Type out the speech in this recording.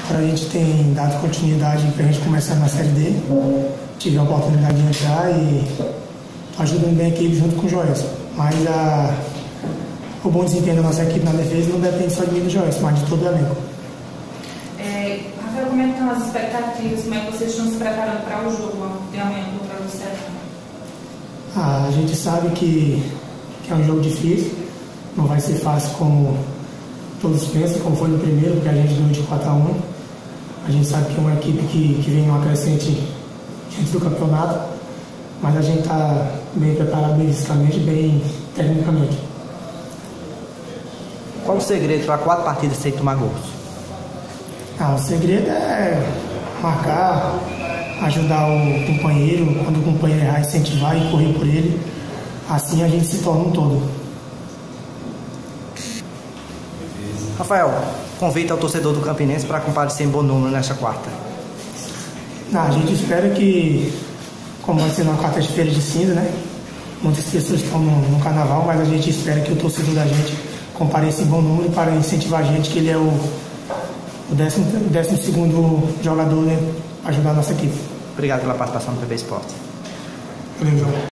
Agora a gente tem dado continuidade para a gente começar na Série D. Tive a oportunidade de entrar e ajudando bem a equipe junto com o Joelson. Mas o bom desempenho da nossa equipe na defesa não depende só de mim e do Joelson, mas de todo o elenco. Rafael, como é que estão as expectativas? Como é que vocês estão se preparando para o jogo de amanhã contra o Sertão? A gente sabe que é um jogo difícil, não vai ser fácil como todos pensam, como foi no primeiro, porque a gente ganhou de 4-1. A gente sabe que é uma equipe que vem numa crescente antes do campeonato, mas a gente está bem preparado, bem fisicamente, bem tecnicamente. Qual o segredo para 4 partidas sem tomar gols? O segredo é marcar, ajudar o companheiro, quando o companheiro errar, incentivar e correr por ele. Assim a gente se torna um todo. Rafael, convite ao torcedor do Campinense para comparecer em bom número nesta quarta. A gente espera que, como vai ser na quarta-feira de cinza, né? Muitas pessoas estão no carnaval, mas a gente espera que o torcedor da gente compareça em bom número para incentivar a gente, que ele é o 12º jogador, né, para ajudar a nossa equipe. Obrigado pela participação no PB Esporte. Valeu, João.